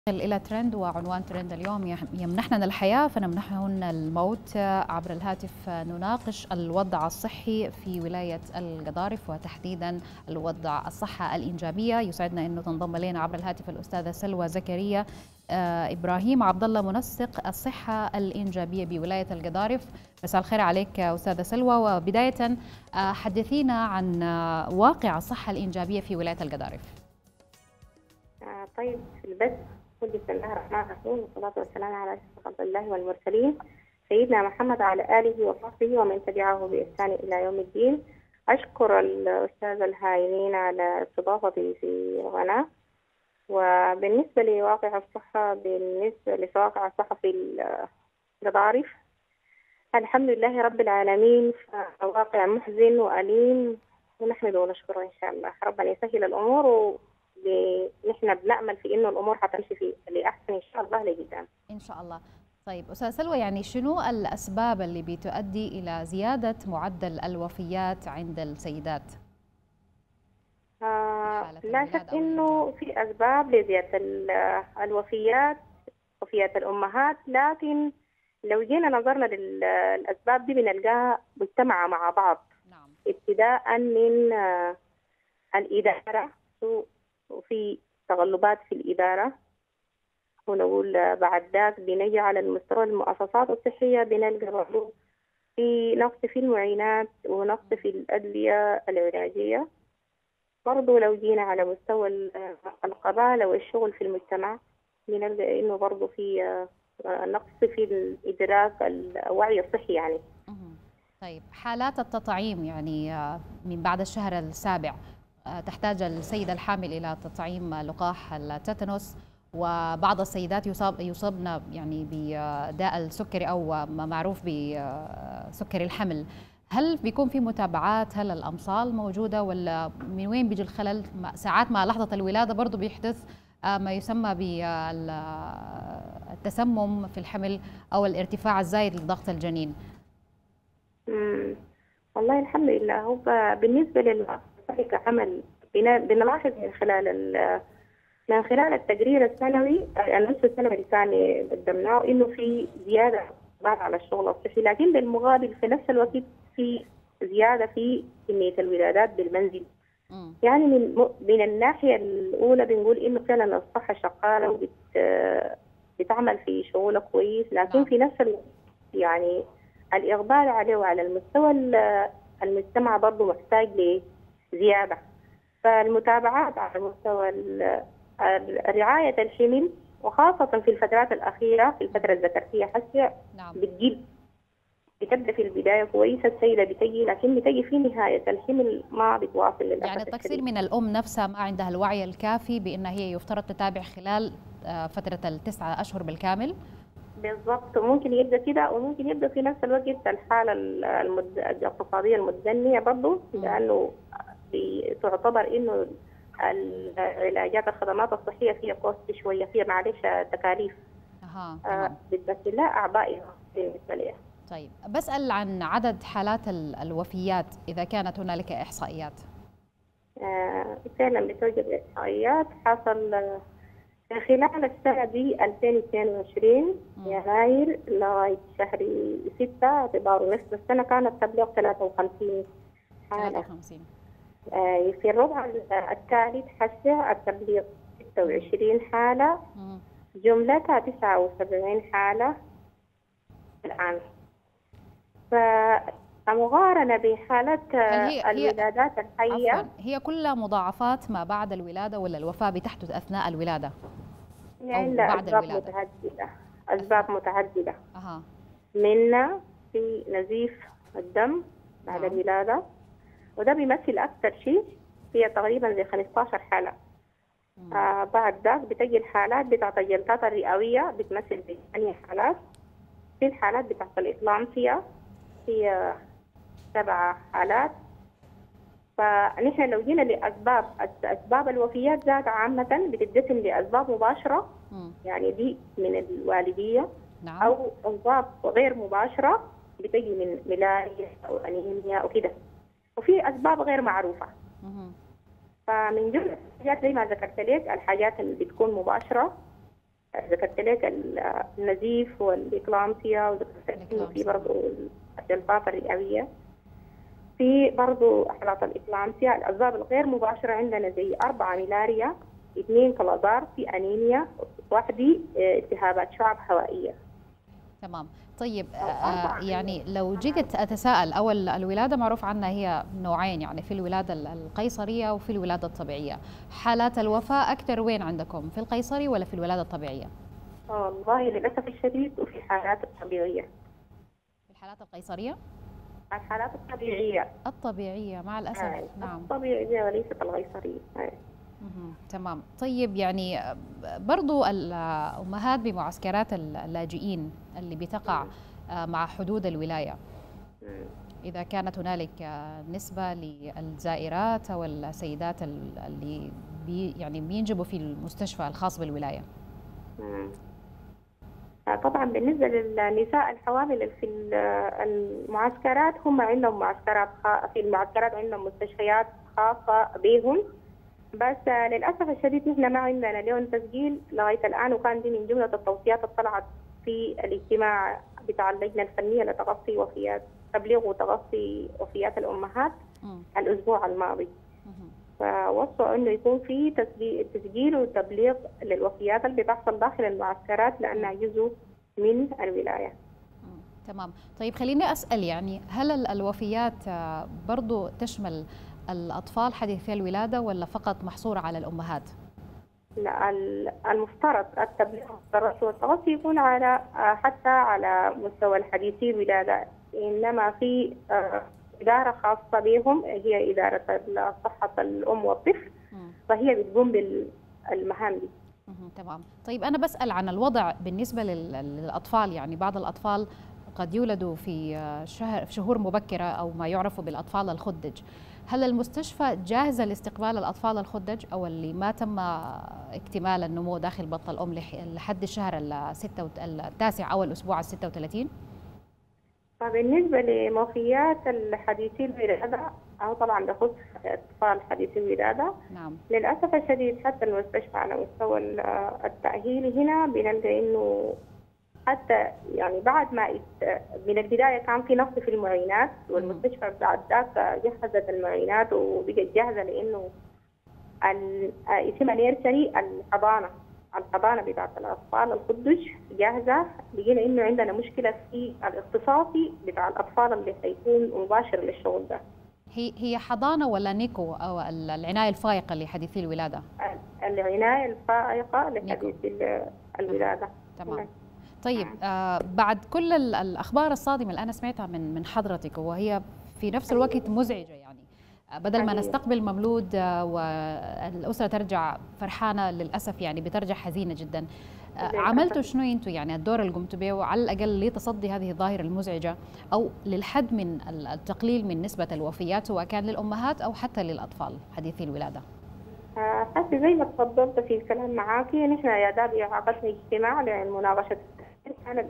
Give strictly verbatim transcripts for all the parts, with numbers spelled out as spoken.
إلى ترند، وعنوان ترند اليوم يمنحنا الحياة فنمنحهن الموت. عبر الهاتف نناقش الوضع الصحي في ولاية القضارف، وتحديدا الوضع الصحة الإنجابية. يسعدنا أنه تنضم إلينا عبر الهاتف الأستاذة سلوى زكريا إبراهيم عبد الله، منسق الصحة الإنجابية بولاية القضارف. مساء الخير عليك أستاذة سلوى، وبداية حدثينا عن واقع الصحة الإنجابية في ولاية القضارف. آه طيب، في البث قل بسم الله الرحمن الرحيم، والصلاة والسلام على أشرف خلق الله والمرسلين سيدنا محمد على آله وصحبه ومن تبعه بإحسان إلى يوم الدين. أشكر الأستاذ الهايمين على استضافتي في غناء. وبالنسبة لواقع الصحة، بالنسبة لواقع الصحة في القضارف، الحمد لله رب العالمين، واقع محزن وأليم، ونحمده ونشكره إن شاء الله. ربنا يسهل الأمور، و نحن بنأمل في إنه الأمور حتمشي في لأحسن إن شاء الله لقدام إن شاء الله. طيب أستاذ سلوى، يعني شنو الأسباب اللي بتؤدي إلى زيادة معدل الوفيات عند السيدات؟ آه لا شك إنه في أسباب لزيادة الوفيات، وفيات الأمهات، لكن لو جينا نظرنا للأسباب دي بنلقاها مجتمعة مع بعض. نعم. ابتداء من آه الإدارة، وفي تغلبات في الإدارة، ونقول بعد ذاك بنجي على المستوى المؤسسات الصحية، بنلقى برضو في نقص في المعينات ونقص في الأدوية العلاجية. برضو لو جينا على مستوى القضاء والشغل في المجتمع، بنلقى إنه برضو في نقص في الإدراك الوعي الصحي يعني. طيب حالات التطعيم، يعني من بعد الشهر السابع تحتاج السيدة الحامل إلى تطعيم لقاح التيتانوس، وبعض السيدات يصاب يصابن يعني بداء السكري أو ما معروف بسكري الحمل. هل بيكون في متابعات؟ هل الأمصال موجودة، ولا من وين بيجي الخلل؟ ساعات مع لحظة الولادة برضو بيحدث ما يسمى بالتسمم في الحمل أو الارتفاع الزايد لضغط الجنين. امم والله الحمد لله. هو بالنسبة لل كعمل بنلاحظ من خلال من خلال التقرير السنوي، النصف السنوي اللي كان قدمناه، انه في زياده على الشغل الصحي، لكن بالمقابل في نفس الوقت في زياده في كميه الولادات بالمنزل. م. يعني من من الناحيه الاولى بنقول انه فعلا الصحه شغاله وبت بتعمل في شغلها كويس، لكن م. في نفس الوقت يعني الاقبال عليه وعلى المستوى المجتمع برضه محتاج لزياده. فالمتابعات على مستوى رعاية الحمل، وخاصة في الفترات الأخيرة، في الفترة الذكرية حسي نعم. بتجيب بتبدأ في البداية كويسة، السيدة بتجي، لكن بتجي في نهاية الحمل ما بتواصل للأسف. يعني التقصير من الأم نفسها، ما عندها الوعي الكافي بأن هي يفترض تتابع خلال فترة التسعة أشهر بالكامل. بالضبط، ممكن يبدأ كده، وممكن يبدأ في نفس الوقت الحالة المد... الاقتصادية المتدنية برضه، لأنه تعتبر إنه العلاجات الخدمات الصحية فيها كوست شوية، فيها معلش تكاليف. اها آه بتمثل لها أعباء بالنسبة لها. طيب بسأل عن عدد حالات الوفيات إذا كانت هنالك إحصائيات. آه فعلا بتوجد إحصائيات. حصل في خلال السنة دي ألفين واثنين وعشرين يناير لغاية شهر ستة، اعتباره نصف السنة، كانت تبلغ ثلاثة وخمسين حالة. ثلاثة وخمسين. آه في الربع الثالث حسي التبليغ ستة وعشرين حالة، م. جملتها تسعة وسبعين حالة الآن. فمقارنة بحالة هي الولادات الحية، عفواً، هي كلها مضاعفات ما بعد الولادة، ولا الوفاة بتحدث أثناء الولادة أو بعد أسباب الولادة؟ متعددة، أسباب متعددة. أها. منها في نزيف الدم بعد نعم. الولادة، وده بيمثل أكثر شيء، هي تقريبا زي خمسة عشر حالة. آه بعد ذاك بتجي الحالات بتاعت الجلطات الرئوية، بتمثل ثمانية حالات. في الحالات بتاعت الإكلامسيا هي سبع حالات. فنحن لو جينا لأسباب أسباب الوفيات ذات عامة بتتقسم لأسباب مباشرة، م. يعني دي من الوالدية، نعم. أو أسباب غير مباشرة بتجي من ملاريا أو أنيميا أو كده، وفي أسباب غير معروفة. م. فمن جملة الحاجات زي ما ذكرت لك، الحاجات اللي بتكون مباشرة ذكرت لك النزيف والإكلامسيا، وذكرت لك إنه في برضه الجلطات الرئوية. في برضه حالات الإكلامسيا الأسباب الغير مباشرة عندنا زي أربعة ميلاريا، اثنين كالازار، في أنيميا، واحدة التهابات شعب هوائية. تمام. طيب آه يعني لو جيت أتساءل، أول الولادة معروف عنها هي نوعين، يعني في الولادة القيصرية وفي الولادة الطبيعية. حالات الوفاة أكثر وين عندكم، في القيصري ولا في الولادة الطبيعية؟ والله للأسف الشديد وفي الحالات الطبيعية. في الحالات القيصرية؟ الحالات الطبيعية. الطبيعية مع الأسف. آه. نعم. الطبيعية وليست القيصرية. آه. تمام. طيب يعني برضو الأمهات بمعسكرات اللاجئين اللي بتقع مع حدود الولاية، إذا كانت هنالك نسبة للزائرات أو السيدات اللي بي يعني بينجبوا في المستشفى الخاص بالولاية. طبعا بالنسبة للنساء الحوامل في المعسكرات، هم عندهم معسكرات في المعسكرات عندهم مستشفيات خاصة بهم، بس للأسف الشديد نحن ما عندنا لهم تسجيل لغاية الآن، وكان دي من جملة التوصيات اللي طلعت في الاجتماع بتاع اللجنة الفنية لتغطي وفيات تبليغ وتغطي وفيات الأمهات م. الأسبوع الماضي. فوصوا إنه يكون في تسجيل وتبليغ للوفيات اللي بتحصل داخل المعسكرات لأنها جزء من الولاية. تمام. طيب خليني أسأل، يعني هل الوفيات برضو تشمل الأطفال حديثي الولادة ولا فقط محصورة على الأمهات؟ لا، المفترض التبليغ والتغطي يكون على حتى على مستوى الحديثي الولادة، إنما في إدارة خاصة بهم هي إدارة صحة الأم والطفل، فهي بتقوم بالمهام دي. تمام. طيب أنا بسأل عن الوضع بالنسبة للأطفال، يعني بعض الأطفال قد يولدوا في شهر في شهور مبكرة أو ما يعرف بالأطفال الخدج. هل المستشفى جاهزة لاستقبال الأطفال الخدج أو اللي ما تم اكتمال النمو داخل بطن الأم لحد الشهر التاسع أو الأسبوع الستة وثلاثين؟ فبالنسبة لموفيات الحديثي الولادة أو طبعا بخص أطفال حديثي الولادة، نعم. للأسف الشديد حتى المستشفى على مستوى التأهيل هنا بنلقى إنه حتى يعني بعد ما من البداية كان في نقص في المعينات، والمستشفى بعد ذاك جهزت المعينات وبقت جاهزة، لأنه اسمها نيرسري الحضانة الحضانة بتاعت الأطفال الخدج جاهزة. لقينا إنه عندنا مشكلة في الاختصاصي بتاع الأطفال اللي حيكون مباشر للشغل ده. هي هي حضانة ولا نيكو أو العناية الفائقة لحديثي الولادة؟ العناية الفائقة لحديثي الولادة. تمام. طيب آه بعد كل الأخبار الصادمة اللي أنا سمعتها من من حضرتك، وهي في نفس الوقت مزعجة، يعني بدل ما نستقبل مولود آه والأسرة ترجع فرحانة، للأسف يعني بترجع حزينة جدا. آه عملتوا شنو أنتوا، يعني الدور اللي قمتوا به على الأقل لتصدي هذه الظاهرة المزعجة أو للحد من التقليل من نسبة الوفيات سواء كان للأمهات أو حتى للأطفال حديثي الولادة؟ حتى زي ما تفضلت في الكلام معاكي، نحن يا دابي عقدنا اجتماع لمناقشة كان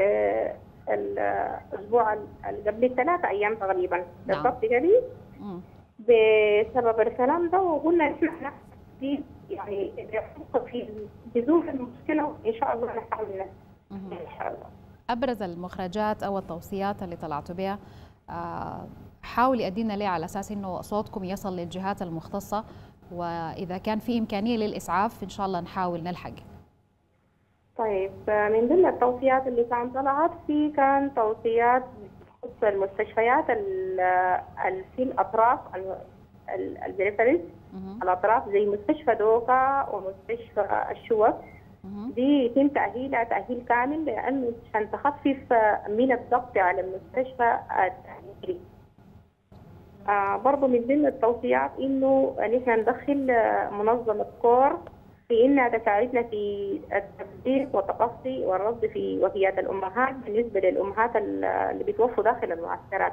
الأسبوع قبل الثلاثة أيام تقريبا بالضبط كده بسبب الكلام ده، وقلنا نحن نحن يعني في جذور المشكلة وإن شاء الله نحاول إن شاء الله. أبرز المخرجات أو التوصيات اللي طلعتوا بها حاولي أدينا ليه على أساس إنه صوتكم يصل للجهات المختصة، وإذا كان في إمكانية للإسعاف إن شاء الله نحاول نلحق. طيب من ضمن التوصيات اللي كان طلعت في كان توصيات تخص المستشفيات اللي في الأطراف البريفريز الأطراف زي مستشفى دوكا ومستشفى الشوك، دي يتم تأهيلها تأهيل كامل لأنه عشان تخفف من الضغط على المستشفى التأهيلي. آه برضه من ضمن التوصيات إنه نحن ندخل منظمة كور في إنها تساعدنا في التبليغ والتقصي والرصد في وفيات الأمهات بالنسبة للأمهات اللي بيتوفوا داخل المعسكرات.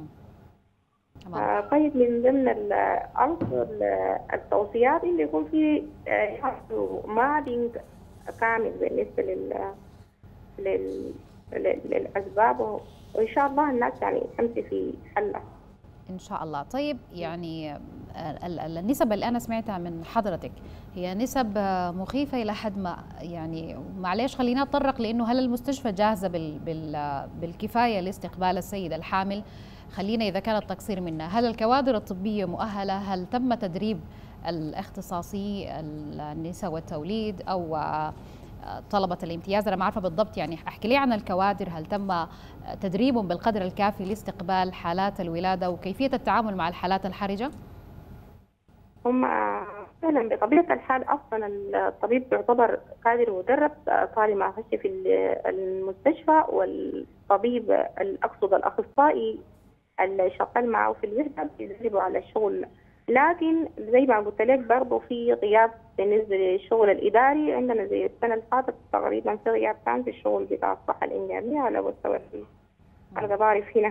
آه طيب من ضمن التوصيات إنه يكون في مابينج كامل بالنسبة لل لل للأسباب، وإن شاء الله الناس يعني تمشي في حلها. إن شاء الله. طيب يعني ال- ال- النسب اللي أنا سمعتها من حضرتك هي نسب مخيفة إلى حد ما، يعني معلش خلينا نتطرق لأنه هل المستشفى جاهزة بال بال بالكفاية لاستقبال السيدة الحامل؟ خلينا إذا كان التقصير منا، هل الكوادر الطبية مؤهلة؟ هل تم تدريب الاختصاصي النساء والتوليد أو طلبة الامتياز؟ أنا ما عارفة بالضبط، يعني احكي لي عن الكوادر، هل تم تدريبهم بالقدر الكافي لاستقبال حالات الولادة وكيفية التعامل مع الحالات الحرجة؟ هم فعلا بطبيعة الحال أصلا الطبيب يعتبر قادر ومدرب طالما خش في المستشفى، والطبيب أقصد الأخصائي اللي شغال معه في الوحدة بيدربوا على الشغل. لكن زي ما قلت لك برضه في غياب بالنسبة للشغل الإداري عندنا، زي السنة اللي فاتت تقريبا في غياب كان في الشغل بتاع الصحة الإنجابية على مستوى الغضارف هنا.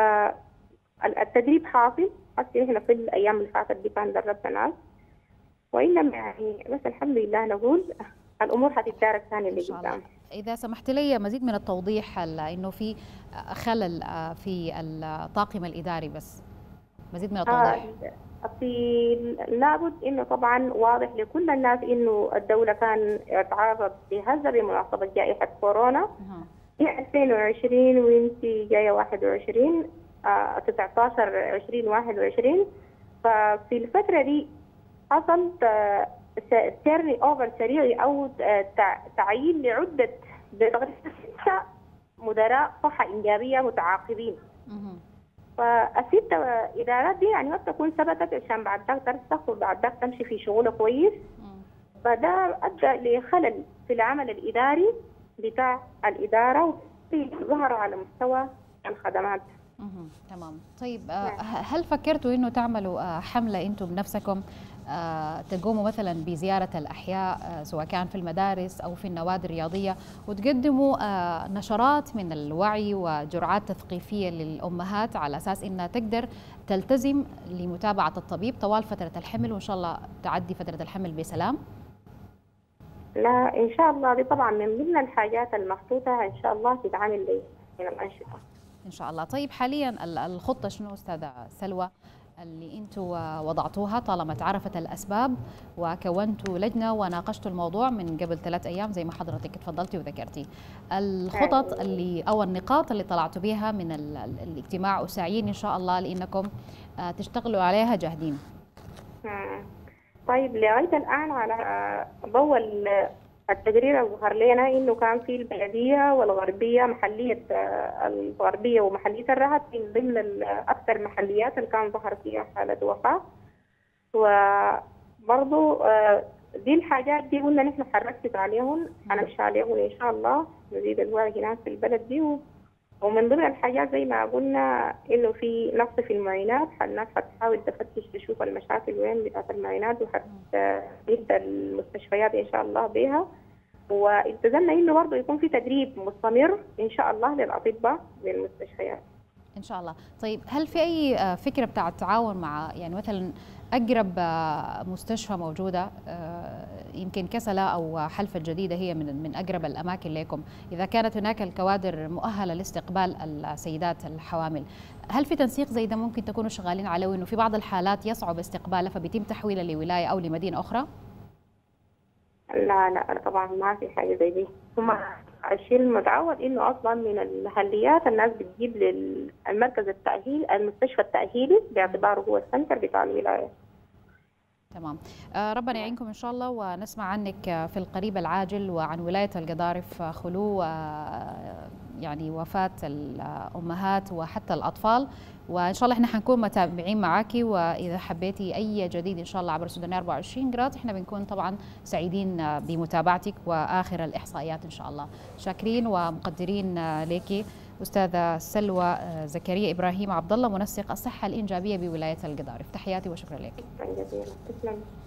فالتدريب حاصل، حتى احنا في الأيام اللي فاتت دي كان دربنا ناس، وإنما يعني بس الحمد لله نقول الأمور حتتدارك ثاني اللي قدام. إذا سمحت لي مزيد من التوضيح، إنه في خلل في الطاقم الإداري، بس مزيد من التوضيح. آه في لابد إنه طبعا واضح لكل الناس إنه الدولة كان تعرض لهذا بمناسبة جائحة كورونا في ألفين وعشرين، وانت جاية واحد وعشرين آه تسعة عشر عشرين واحد وعشرين. ففي الفترة دي حصل تيرني اوفر سريع او تعيين لعده بتقريبا ستة مدراء صحه انجابيه متعاقبين. فالست ادارات دي يعني ما بتكون ثبتت عشان بعد ذاك ترسخ وبعد ذاك تمشي في شغله كويس، فده ادى لخلل في العمل الاداري بتاع الاداره وظهر على مستوى الخدمات. مه. تمام. طيب هل فكرتوا انه تعملوا حمله انتم بنفسكم، تقوموا مثلا بزياره الاحياء سواء كان في المدارس او في النوادي الرياضيه وتقدموا نشرات من الوعي وجرعات تثقيفيه للامهات على اساس انها تقدر تلتزم لمتابعه الطبيب طوال فتره الحمل، وان شاء الله تعدي فتره الحمل بسلام؟ لا ان شاء الله، دي طبعا من ضمن الحاجات المخطوطه ان شاء الله تتعامل لي من الانشطه ان شاء الله. طيب حاليا الخطه شنو استاذه سلوى اللي انتم وضعتوها طالما تعرفت الاسباب وكونتوا لجنه وناقشتوا الموضوع من قبل ثلاث ايام زي ما حضرتك تفضلتي وذكرتي؟ الخطط اللي او النقاط اللي طلعتوا بها من الاجتماع وساعيين ان شاء الله لانكم تشتغلوا عليها جاهدين. طيب لغايه الان على ضوء التقرير اللي ظهر لنا انه كان في البلديه والغربيه، محليه الغربيه ومحليه الرهط من ضمن اكثر محليات اللي كان ظهر فيها حاله وفاه. وبرضه دي الحاجات دي قلنا نحن حنركز عليهم، حنمشي عليهم ان شاء الله، نزيد الوعي هناك في البلد دي. ومن ضمن الحاجات زي ما قلنا انه في نقص في المعينات، الناس حتحاول تفتش تشوف المشاكل وين بتاعت المعينات وحتبدا المستشفيات ان شاء الله بها. والتزمنا انه برضه يكون في تدريب مستمر ان شاء الله للاطباء بالمستشفيات ان شاء الله. طيب هل في اي فكره بتاع التعاون مع يعني مثلا اقرب مستشفى موجوده، يمكن كسلة او حلفة الجديده هي من من اقرب الاماكن لكم، اذا كانت هناك الكوادر مؤهله لاستقبال السيدات الحوامل، هل في تنسيق زي ده ممكن تكونوا شغالين عليه، وانه في بعض الحالات يصعب استقبالها فبيتم تحويلها لولايه او لمدينه اخرى؟ لا لا طبعا ما في حاجه زي دي. هم الشيء المتعود انه اصلا من المحليات الناس بتجيب للمركز التاهيل المستشفى التاهيلي باعتباره هو السنتر بتاع الولايه. تمام. آه ربنا يعينكم ان شاء الله، ونسمع عنك في القريب العاجل وعن ولايه القضارف خلو آه يعني وفاه الامهات وحتى الاطفال، وان شاء الله احنا حنكون متابعين معاكي، واذا حبيتي اي جديد ان شاء الله عبر سودانية أربعة وعشرين قراط احنا بنكون طبعا سعيدين بمتابعتك واخر الاحصائيات ان شاء الله. شاكرين ومقدرين ليكي استاذه سلوى زكريا ابراهيم عبد الله، منسق الصحه الانجابيه بولايه القضارف. تحياتي وشكرا لك.